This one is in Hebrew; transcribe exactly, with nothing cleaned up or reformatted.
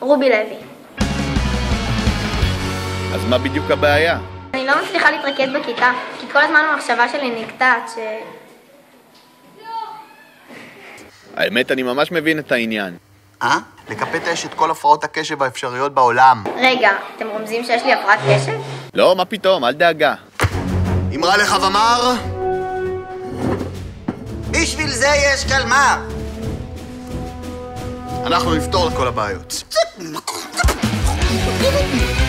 רובי לוי. אז מה בדיוק הבעיה? אני לא מצליחה להתרכז בכיתה, כי כל הזמן המחשבה שלי נקטעת, ש... האמת, אני ממש מבין את העניין. אה? לקפטה יש את כל הפרעות הקשב האפשריות בעולם. רגע, אתם רומזים שיש לי הפרעת קשב? לא, מה פתאום, אל דאגה. אמרה לך ומר? בשביל זה יש קלמר. אנחנו נפתור את כל הבעיות.